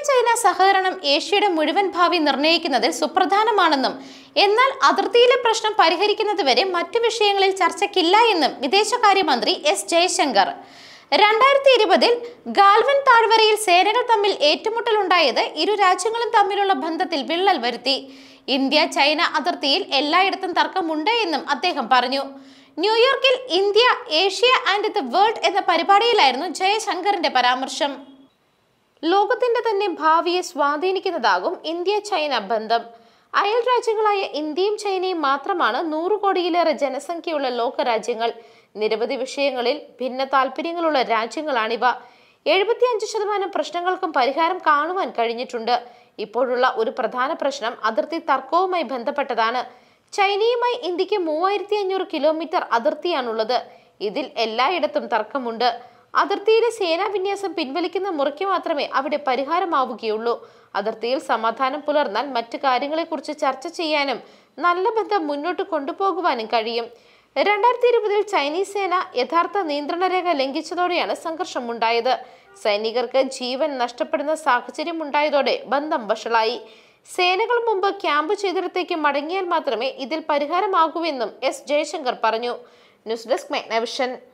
China സഹകരണം ഏഷ്യയുടെ മുഴുവൻ ഭാവി നിർണ്ണയിക്കുന്നതിൽ സുപ്രധാനമാണെന്നും എന്നാൽ അതിർത്തിയിലെ പ്രശ്നം പരിഹരിക്കുന്നതുവരെ മറ്റു വിഷയങ്ങളിൽ ചർച്ചയ്ക്കില്ല എന്നും വിദേശകാര്യമന്ത്രി എസ് ജയശങ്കർ. 2020 ഗാൽവൻ താഴ്വരയിൽ സേനകൾ തമ്മിൽ ഏറ്റുമുട്ടലുണ്ടായത് ഇരു രാജ്യങ്ങളും തമ്മിലുള്ള ബന്ധത്തിൽ വിള്ളൽ വരുത്തി. ഇന്ത്യ ചൈന അതിർത്തിയിൽ എല്ലായിടത്തും തർക്കമുണ്ട് എന്നും അദ്ദേഹം പറഞ്ഞു. ന്യൂയോർക്കിൽ India, Asia and the world എന്ന പരിപാടിയിലായിരുന്നു ജയശങ്കറിന്റെ പരാമർശം. ലോകത്തിന്റെ തന്നെ ഭാവിയെ സ്വാധീനിക്കുന്നതാകും ഇന്ത്യ ചൈന ബന്ധം. അയൽ രാജ്യങ്ങളായ ഇന്ത്യയും ചൈനയും മാത്രമാണ് 100 കോടിയിലേറെ ജനസംഖ്യയുള്ള ലോകരാജ്യങ്ങൾ. നിരവധി വിഷയങ്ങളിൽ ഭിന്ന താല്പര്യങ്ങളുള്ള രാജ്യങ്ങളാണിവ. 75% പ്രശ്നങ്ങൾക്കും പരിഹാരം കാണുവാൻ കഴിഞ്ഞിട്ടുണ്ട്. ഇപ്പോഴുള്ള ഒരു പ്രധാന പ്രശ്നം അതിർത്തി തർക്കവുമായി ബന്ധപ്പെട്ടതാണ്. ചൈനയുമായി ഇന്ത്യക്ക് 3500 കിലോമീറ്റർ അതിർത്തിയാണുള്ളത്. ഇതിൽ എല്ലായിടത്തും തർക്കമുണ്ട്. അതിർത്തിയിലെ സേനാ വിന്യാസം പിൻവലിക്കുന്ന മുറയ്ക്ക് മാത്രമേ അവിടെ പരിഹാരമാവുകയുള്ളൂ. അതിർത്തിയിൽ സമാധാനം പുലർന്നാൽ മറ്റു കാര്യങ്ങളെക്കുറിച്ച് ചർച്ച ചെയ്യാനും നല്ല ബന്ധം മുന്നോട്ട് കൊണ്ടുപോകുവാനും കഴിയും. 2020 ചൈനീസ് സേന യഥാർത്ഥ നിയന്ത്രണ രേഖ ലംഘിച്ചതോടെയാണ് സംഘർഷമുണ്ടായത്. സൈനികർക്ക് ജീവൻ നഷ്ടപ്പെടുന്ന സാഹചര്യം ഉണ്ടായതോടെ ബന്ധം വഷളായി. സേനകൾ മുമ്പ് ക്യാമ്പ് ചെയ്തിടത്തേക്ക് മടങ്ങിയാൽ മാത്രമേ ഇതിൽ പരിഹാരമാകൂവെന്നും എസ് ജയശങ്കർ പറഞ്ഞു. News desk മെഗ്നവിഷൻ.